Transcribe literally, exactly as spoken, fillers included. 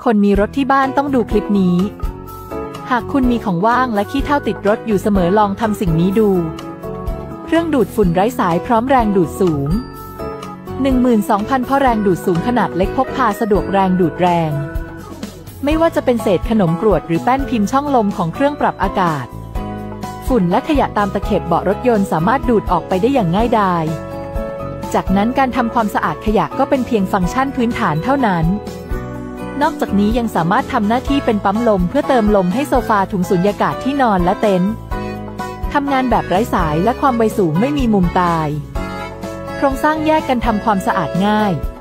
คนมีรถที่บ้านต้องดูคลิปนี้หากคุณมีของว่างและขี้เถ้าติดรถอยู่เสมอลองทำสิ่งนี้ดูเครื่องดูดฝุ่นไร้สายพร้อมแรงดูดสูง หนึ่งหมื่นสองพัน เพราะแรงดูดสูงขนาดเล็กพกพาสะดวกแรงดูดแรงไม่ว่าจะเป็นเศษขนมกรวดหรือแป้นพิมพ์ช่องลมของเครื่องปรับอากาศฝุ่นและขยะตามตะเข็บเบาะรถยนต์สามารถดูดออกไปได้อย่างง่ายดายจากนั้นการทำความสะอาดขยะก็เป็นเพียงฟังก์ชันพื้นฐานเท่านั้นนอกจากนี้ยังสามารถทำหน้าที่เป็นปั๊มลมเพื่อเติมลมให้โซฟาถุงสุญญากาศที่นอนและเต็นท์ทำงานแบบไร้สายและความไวสูงไม่มีมุมตายโครงสร้างแยกกันทำความสะอาดง่าย